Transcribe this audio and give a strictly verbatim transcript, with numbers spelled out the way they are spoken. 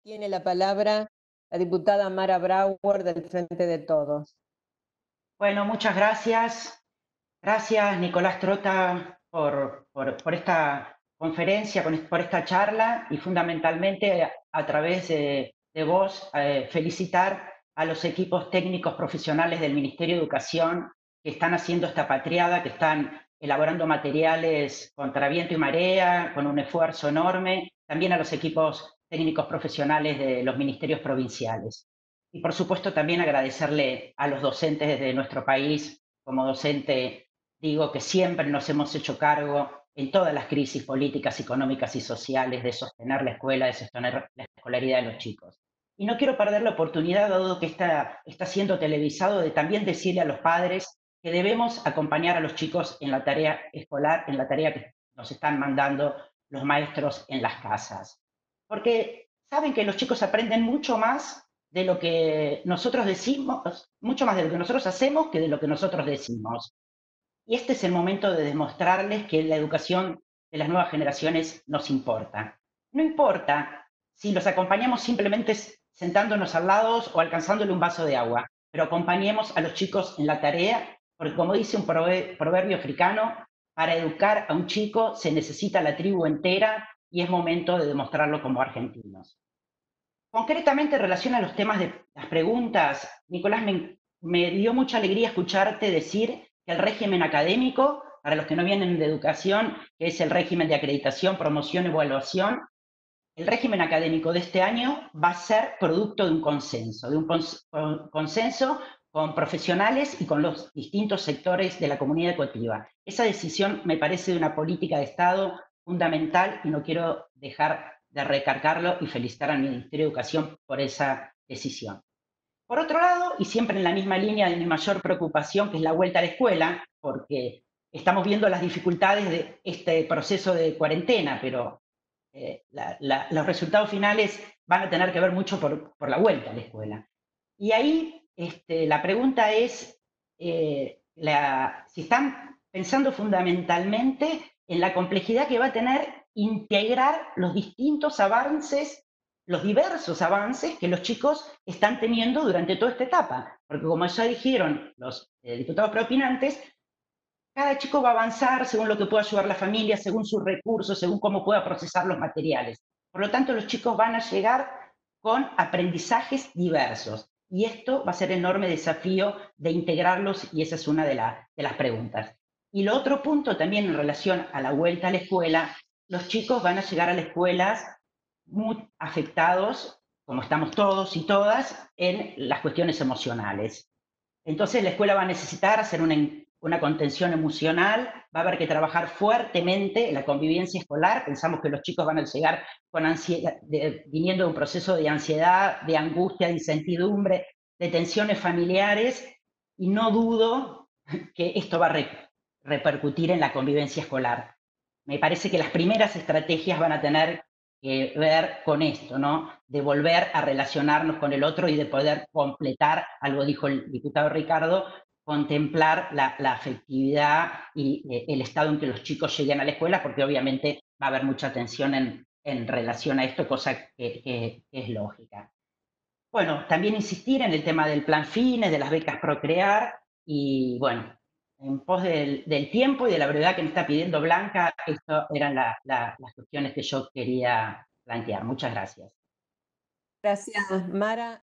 Tiene la palabra la diputada Mara Brauer del Frente de Todos. Bueno, muchas gracias. Gracias, Nicolás Trota, por, por- por esta conferencia, por por esta charla y fundamentalmente a, a través de, de vos eh, felicitar a los equipos técnicos profesionales del Ministerio de Educación que están haciendo esta patriada, que están elaborando materiales contra viento y marea, con un esfuerzo enorme, también a los equipos técnicos profesionales de los ministerios provinciales. Y por supuesto también agradecerle a los docentes de nuestro país. Como docente digo que siempre nos hemos hecho cargo en todas las crisis políticas, económicas y sociales de sostener la escuela, de sostener la escolaridad de los chicos. Y no quiero perder la oportunidad, dado que está, está siendo televisado, de también decirle a los padres que debemos acompañar a los chicos en la tarea escolar, en la tarea que nos están mandando los maestros en las casas. Porque saben que los chicos aprenden mucho más de lo que nosotros decimos, mucho más de lo que nosotros hacemos que de lo que nosotros decimos. Y este es el momento de demostrarles que la educación de las nuevas generaciones nos importa. No importa si los acompañamos simplemente sentándonos al lado o alcanzándole un vaso de agua, pero acompañemos a los chicos en la tarea, porque como dice un proverbio africano, para educar a un chico se necesita la tribu entera y es momento de demostrarlo como argentinos. Concretamente, en relación a los temas de las preguntas, Nicolás, me, me dio mucha alegría escucharte decir que el régimen académico, para los que no vienen de educación, que es el régimen de acreditación, promoción, evaluación, el régimen académico de este año va a ser producto de un consenso, de un consenso con profesionales y con los distintos sectores de la comunidad educativa. Esa decisión me parece de una política de Estado fundamental y no quiero dejar de recargarlo y felicitar al Ministerio de Educación por esa decisión. Por otro lado, y siempre en la misma línea de mi mayor preocupación, que es la vuelta a la escuela, porque estamos viendo las dificultades de este proceso de cuarentena, pero eh, la, la, los resultados finales van a tener que ver mucho por, por la vuelta a la escuela. Y ahí este, la pregunta es eh, la, si están pensando fundamentalmente en la complejidad que va a tener integrar los distintos avances, los diversos avances que los chicos están teniendo durante toda esta etapa. Porque como ya dijeron los eh, diputados preopinantes, cada chico va a avanzar según lo que pueda ayudar la familia, según sus recursos, según cómo pueda procesar los materiales. Por lo tanto, los chicos van a llegar con aprendizajes diversos. Y esto va a ser el enorme desafío de integrarlos, y esa es una de, la, de las preguntas. Y lo otro punto también en relación a la vuelta a la escuela, los chicos van a llegar a las escuelas muy afectados, como estamos todos y todas, en las cuestiones emocionales. Entonces la escuela va a necesitar hacer una, una contención emocional, va a haber que trabajar fuertemente la convivencia escolar. Pensamos que los chicos van a llegar con ansiedad, de, viniendo de un proceso de ansiedad, de angustia, de incertidumbre, de tensiones familiares, y no dudo que esto va a re, repercutir en la convivencia escolar. Me parece que las primeras estrategias van a tener que ver con esto, ¿no? De volver a relacionarnos con el otro y de poder completar, algo dijo el diputado Ricardo, contemplar la, la afectividad y eh, el estado en que los chicos lleguen a la escuela, porque obviamente va a haber mucha tensión en, en relación a esto, cosa que, que, que es lógica. Bueno, también insistir en el tema del plan Fines, de las becas Procrear, y bueno, en pos del, del tiempo y de la brevedad que me está pidiendo Blanca, estas eran la, la, las cuestiones que yo quería plantear. Muchas gracias. Gracias, Mara.